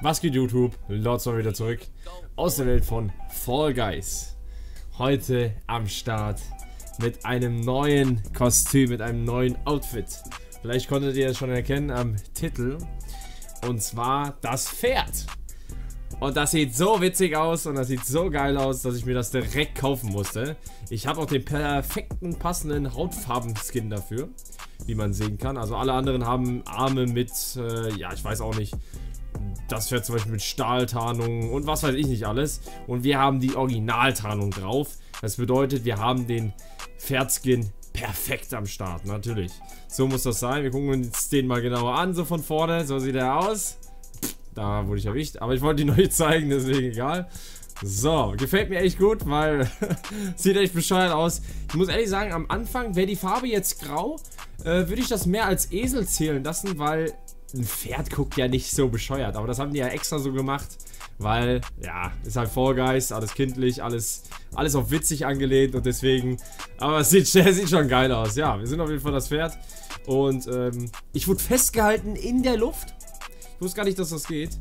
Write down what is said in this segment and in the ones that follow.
Was geht YouTube? Lords mal wieder zurück aus der Welt von Fall Guys. Heute am Start mit einem neuen Kostüm, mit einem neuen Outfit. Vielleicht konntet ihr es schon erkennen am Titel. Und zwar das Pferd. Und das sieht so witzig aus und das sieht so geil aus, dass ich mir das direkt kaufen musste. Ich habe auch den perfekten, passenden Hautfarben-Skin dafür, wie man sehen kann. Also alle anderen haben Arme mit, ja, ich weiß auch nicht. Das Pferd zum Beispiel mit Stahltarnung und was weiß ich nicht alles. Und wir haben die Originaltarnung drauf. Das bedeutet, wir haben den Pferdskin perfekt am Start, natürlich. So muss das sein. Wir gucken uns den mal genauer an, so von vorne. So sieht er aus. Da wurde ich erwischt, aber ich wollte die neu zeigen, deswegen egal. So, gefällt mir echt gut, weil sieht echt bescheuert aus. Ich muss ehrlich sagen, am Anfang wäre die Farbe jetzt grau, würde ich das mehr als Esel zählen lassen, weil ein Pferd guckt ja nicht so bescheuert. Aber das haben die ja extra so gemacht, weil, ja, ist halt Fall Guys, alles kindlich, alles auf witzig angelehnt und deswegen, aber es sieht schon geil aus. Ja, wir sind auf jeden Fall das Pferd und ich wurde festgehalten in der Luft. Ich wusste gar nicht, dass das geht.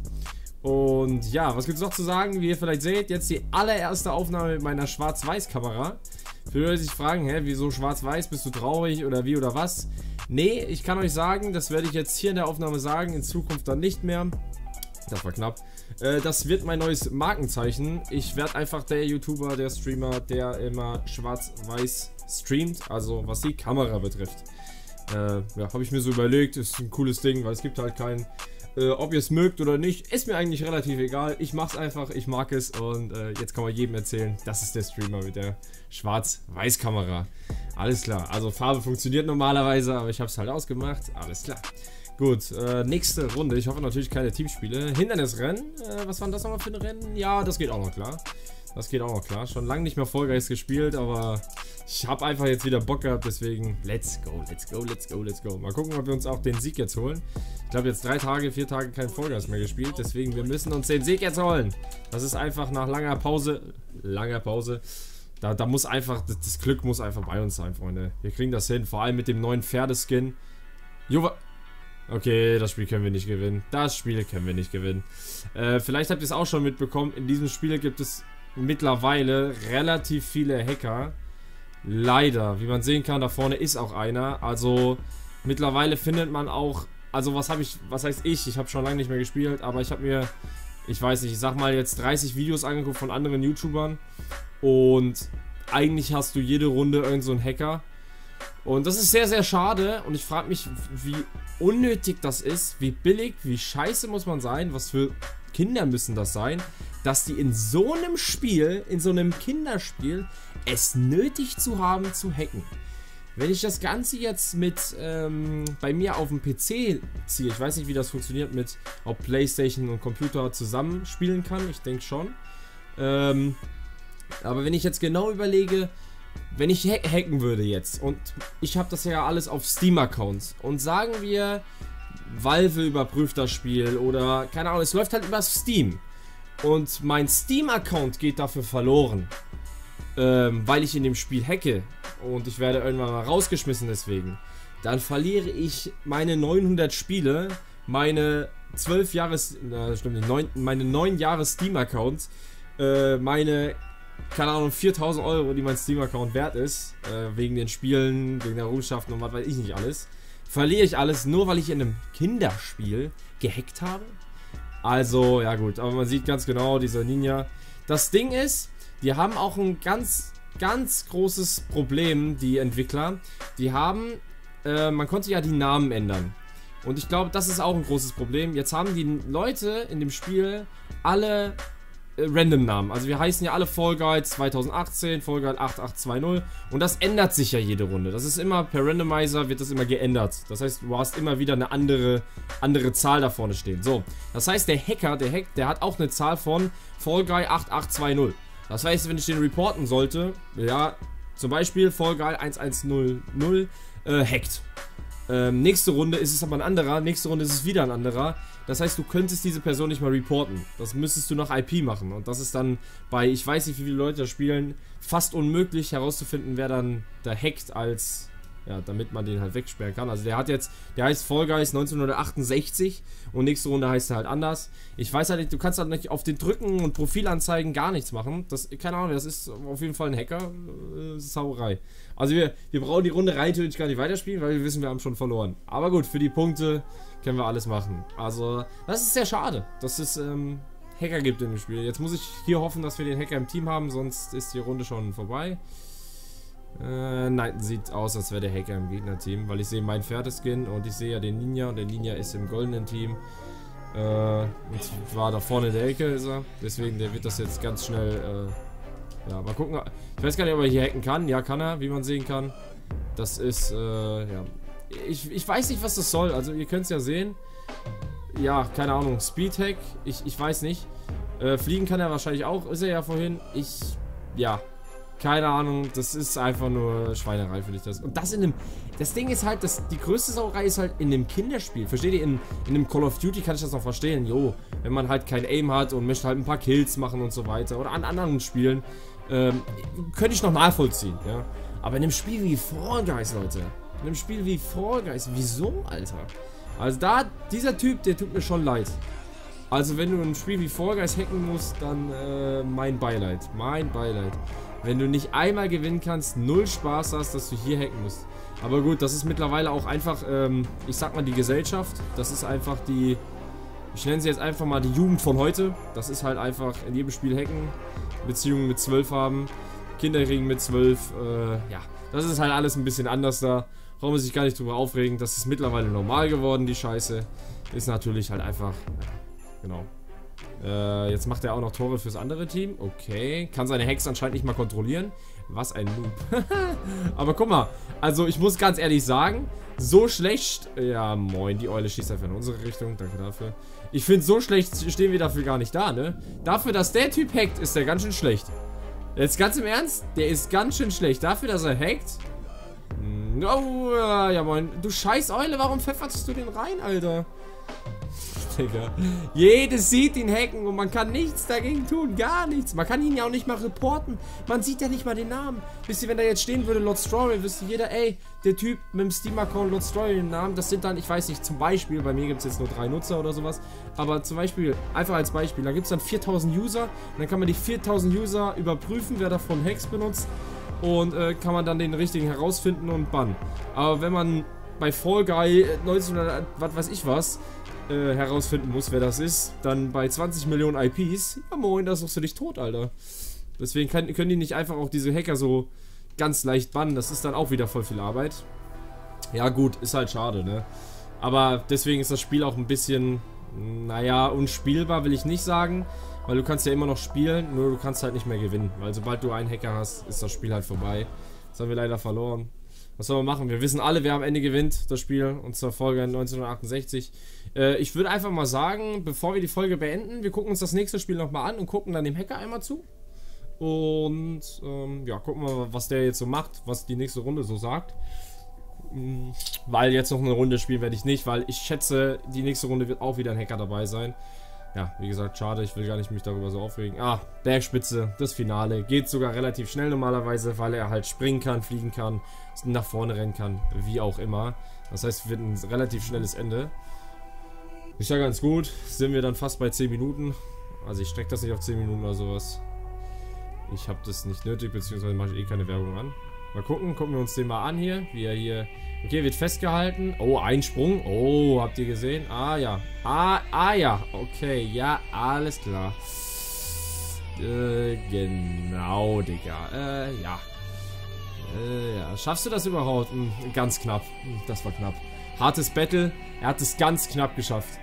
Und ja, was gibt es noch zu sagen? Wie ihr vielleicht seht, jetzt die allererste Aufnahme mit meiner Schwarz-Weiß-Kamera. Für die sich fragen, hä, wieso schwarz-weiß? Bist du traurig oder wie oder was? Nee, ich kann euch sagen, das werde ich jetzt hier in der Aufnahme sagen, in Zukunft dann nicht mehr. Das war knapp. Das wird mein neues Markenzeichen. Ich werde einfach der YouTuber, der Streamer, der immer schwarz-weiß streamt, also was die Kamera betrifft. Ja, habe ich mir so überlegt, ist ein cooles Ding, weil es gibt halt keinen. Ob ihr es mögt oder nicht, ist mir eigentlich relativ egal. Ich mach's einfach, ich mag es und jetzt kann man jedem erzählen, das ist der Streamer mit der Schwarz-Weiß-Kamera. Alles klar, also Farbe funktioniert normalerweise, aber ich habe es halt ausgemacht. Alles klar. Gut, nächste Runde. Ich hoffe natürlich keine Teamspiele. Hindernisrennen, was war denn das nochmal für ein Rennen? Ja, das geht auch noch klar. Das geht auch noch klar. Schon lange nicht mehr Fall Guys gespielt, aber ich habe einfach jetzt wieder Bock gehabt, deswegen let's go, let's go, let's go, let's go. Mal gucken, ob wir uns auch den Sieg jetzt holen. Ich glaube jetzt 3 Tage, 4 Tage kein Fall Guys mehr gespielt, deswegen wir müssen uns den Sieg jetzt holen. Das ist einfach nach langer Pause, da muss einfach, das Glück muss einfach bei uns sein, Freunde. Wir kriegen das hin, vor allem mit dem neuen Pferdeskin. Okay, das Spiel können wir nicht gewinnen. Das Spiel können wir nicht gewinnen. Vielleicht habt ihr es auch schon mitbekommen, in diesem Spiel gibt es mittlerweile relativ viele Hacker. Leider, wie man sehen kann, da vorne ist auch einer. Also mittlerweile findet man auch, also was heißt ich habe schon lange nicht mehr gespielt, aber ich habe mir, ich weiß nicht, ich sag mal jetzt 30 Videos angeguckt von anderen YouTubern und eigentlich hast du jede Runde irgend so einen Hacker. Und das ist sehr, sehr schade und ich frage mich, wie unnötig das ist, wie billig, wie scheiße muss man sein, was für Kinder müssen das sein, dass die in so einem Spiel, in so einem Kinderspiel, es nötig zu haben, zu hacken. Wenn ich das Ganze jetzt mit bei mir auf dem PC ziehe, ich weiß nicht, wie das funktioniert mit, ob PlayStation und Computer zusammen spielen kann, ich denke schon. Aber wenn ich jetzt genau überlege, wenn ich hacken würde jetzt und ich habe das ja alles auf Steam-Accounts und sagen wir, Valve überprüft das Spiel oder keine Ahnung, es läuft halt über Steam und mein Steam-Account geht dafür verloren, weil ich in dem Spiel hacke und ich werde irgendwann mal rausgeschmissen deswegen, dann verliere ich meine 900 Spiele, meine 12 Jahres, stimmt nicht, meine 9 Jahre Steam-Accounts, meine, keine Ahnung, 4000 Euro, die mein Steam-Account wert ist, wegen den Spielen, wegen der Errungenschaften und was weiß ich nicht alles, verliere ich alles, nur weil ich in einem Kinderspiel gehackt habe. Also, ja gut, aber man sieht ganz genau, dieser Ninja. Das Ding ist, die haben auch ein ganz großes Problem, die Entwickler. Die haben, man konnte ja die Namen ändern. Und ich glaube, das ist auch ein großes Problem. Jetzt haben die Leute in dem Spiel alle Random-Namen. Also wir heißen ja alle Fall Guys 2018, Fall Guys 8820 und das ändert sich ja jede Runde. Das ist immer, per Randomizer wird das immer geändert. Das heißt, du hast immer wieder eine andere Zahl da vorne stehen. So, das heißt, der Hacker, der hat auch eine Zahl von Fall Guy 8820. Das heißt, wenn ich den reporten sollte, ja, zum Beispiel Fall Guy 1100 hackt. Nächste Runde ist es aber ein anderer, nächste Runde ist es wieder ein anderer. Das heißt, du könntest diese Person nicht mal reporten. Das müsstest du nach IP machen. Und das ist dann bei, ich weiß nicht, wie viele Leute das spielen, fast unmöglich herauszufinden, wer dann da hackt als Ja, damit man den halt wegsperren kann. Also der heißt Fall Guys 1968 und nächste Runde heißt er halt anders. Ich weiß halt nicht, du kannst halt nicht auf den Drücken und Profilanzeigen gar nichts machen. Das, keine Ahnung, das ist auf jeden Fall ein Hacker. Sauerei. Also wir brauchen die Runde rein theoretisch gar nicht weiterspielen, weil wir wissen, wir haben schon verloren. Aber gut, für die Punkte können wir alles machen. Also, das ist sehr schade, dass es Hacker gibt in dem Spiel. Jetzt muss ich hier hoffen, dass wir den Hacker im Team haben, sonst ist die Runde schon vorbei. Nein, sieht aus, als wäre der Hacker im Gegnerteam, weil ich sehe meinen Pferdeskin und ich sehe ja den Ninja und der Ninja ist im goldenen Team. Und zwar da vorne in der Ecke ist er, deswegen der wird das jetzt ganz schnell, ja, mal gucken. Ich weiß gar nicht, ob er hier hacken kann. Ja, kann er, wie man sehen kann. Das ist, ja, ich weiß nicht, was das soll, also ihr könnt es ja sehen. Ja, keine Ahnung, Speedhack, ich weiß nicht. Fliegen kann er wahrscheinlich auch, ist er ja vorhin. Ja. Keine Ahnung, das ist einfach nur Schweinerei, finde ich das. Und das das Ding ist halt, die größte Sauerei ist halt in einem Kinderspiel. Versteht ihr? In einem Call of Duty kann ich das noch verstehen. Jo, wenn man halt kein Aim hat und möchte halt ein paar Kills machen und so weiter. Oder an anderen Spielen. Könnte ich noch nachvollziehen, ja. Aber in einem Spiel wie Fall Guys, Leute. In einem Spiel wie Fall Guys, wieso, Alter? Also dieser Typ, der tut mir schon leid. Also wenn du ein Spiel wie Fall Guys hacken musst, dann mein Beileid. Mein Beileid. Wenn du nicht einmal gewinnen kannst, null Spaß hast, dass du hier hacken musst. Aber gut, das ist mittlerweile auch einfach, ich sag mal, die Gesellschaft. Das ist einfach ich nenne sie jetzt einfach mal die Jugend von heute. Das ist halt einfach in jedem Spiel hacken, Beziehungen mit 12 haben, Kinderring mit 12, ja. Das ist halt alles ein bisschen anders da. Brauchen wir sich gar nicht drüber aufregen. Das ist mittlerweile normal geworden, die Scheiße. Ist natürlich halt einfach, ja, genau. Jetzt macht er auch noch Tore fürs andere Team. Okay. Kann seine Hacks anscheinend nicht mal kontrollieren. Was ein Noob. Aber guck mal. Also ich muss ganz ehrlich sagen, so schlecht... Ja, moin. Die Eule schießt einfach in unsere Richtung. Danke dafür. Ich finde, so schlecht stehen wir dafür gar nicht da, ne? Dafür, dass der Typ hackt, ist der ganz schön schlecht. Jetzt ganz im Ernst? Der ist ganz schön schlecht. Dafür, dass er hackt... Oh, ja moin. Du scheiß Eule, warum pfefferst du den rein, Alter? Digga. Jedes sieht ihn hacken und man kann nichts dagegen tun. Gar nichts. Man kann ihn ja auch nicht mal reporten. Man sieht ja nicht mal den Namen. Wisst ihr, wenn da jetzt stehen würde, Lord Story, wüsste jeder, ey, der Typ mit dem Steam-Account Lord Story den Namen, das sind dann, ich weiß nicht, zum Beispiel, bei mir gibt es jetzt nur 3 Nutzer oder sowas, aber zum Beispiel, einfach als Beispiel, da gibt es dann 4000 User und dann kann man die 4000 User überprüfen, wer davon Hacks benutzt und kann man dann den richtigen herausfinden und bannen. Aber wenn man bei Fall Guy 1900, was weiß ich was, herausfinden muss, wer das ist, dann bei 20 Millionen IPs, ja moin, da suchst du dich tot, Alter. Deswegen können die nicht einfach auch diese Hacker so ganz leicht bannen, das ist dann auch wieder voll viel Arbeit. Ja gut, ist halt schade, ne? Aber deswegen ist das Spiel auch ein bisschen, naja, unspielbar will ich nicht sagen, weil du kannst ja immer noch spielen, nur du kannst halt nicht mehr gewinnen, weil sobald du einen Hacker hast, ist das Spiel halt vorbei. Das haben wir leider verloren. Was soll man machen? Wir wissen alle, wer am Ende gewinnt, das Spiel, und zwar Folge 1968. Ich würde einfach mal sagen, bevor wir die Folge beenden, wir gucken uns das nächste Spiel nochmal an und gucken dann dem Hacker einmal zu. Und, ja, gucken wir mal, was der jetzt so macht, was die nächste Runde so sagt. Weil jetzt noch eine Runde spielen werde ich nicht, weil ich schätze, die nächste Runde wird auch wieder ein Hacker dabei sein. Ja, wie gesagt, schade, ich will gar nicht mich darüber so aufregen. Ah, Bergspitze, das Finale. Geht sogar relativ schnell normalerweise, weil er halt springen kann, fliegen kann, nach vorne rennen kann, wie auch immer. Das heißt, es wird ein relativ schnelles Ende. Ist ja ganz gut, sind wir dann fast bei 10 Minuten. Also ich strecke das nicht auf 10 Minuten oder sowas. Ich habe das nicht nötig, beziehungsweise mache ich eh keine Werbung an. Mal gucken wir uns den mal an hier, wie er hier... Okay, wird festgehalten. Oh, Einsprung. Oh, habt ihr gesehen? Ah, ja. Ah, ja. Okay, ja, alles klar. Genau, Digga. Ja. Ja. Schaffst du das überhaupt? Ganz knapp. Das war knapp. Hartes Battle. Er hat es ganz knapp geschafft.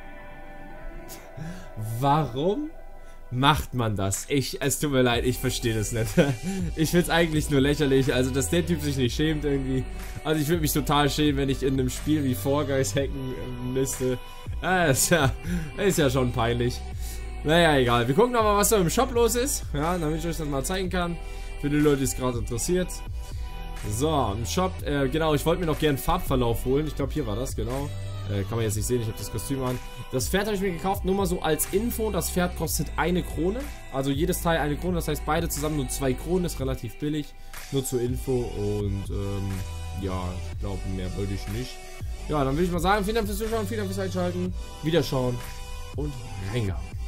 Warum macht man das? Es tut mir leid, ich verstehe das nicht. Ich finde es eigentlich nur lächerlich, also dass der Typ sich nicht schämt irgendwie. Also ich würde mich total schämen, wenn ich in einem Spiel wie Fall Guys hacken müsste. Ist ja schon peinlich. Naja, egal. Wir gucken aber, was da im Shop los ist. Ja, damit ich euch das mal zeigen kann. Für die Leute, die es gerade interessiert. So, im Shop, genau, ich wollte mir noch gerne Farbverlauf holen. Ich glaube, hier war das, genau. Kann man jetzt nicht sehen, ich habe das Kostüm an. Das Pferd habe ich mir gekauft, nur mal so als Info. Das Pferd kostet 1 Krone. Also jedes Teil 1 Krone, das heißt beide zusammen nur 2 Kronen, ist relativ billig. Nur zur Info und Ja, ich glaube, mehr wollte ich nicht. Ja, dann würde ich mal sagen, vielen Dank fürs Zuschauen, vielen Dank fürs Einschalten. Wiederschauen und reingehauen.